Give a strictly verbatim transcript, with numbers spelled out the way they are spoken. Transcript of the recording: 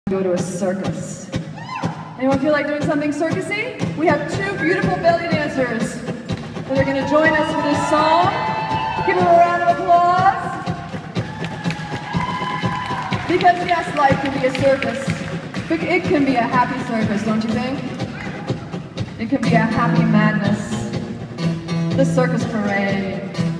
Go to a circus. Anyone feel like doing something circusy? We have two beautiful belly dancers that are going to join us for this song. Give them a round of applause. Because yes, life can be a circus. But it can be a happy circus, don't you think? It can be a happy madness. The circus parade.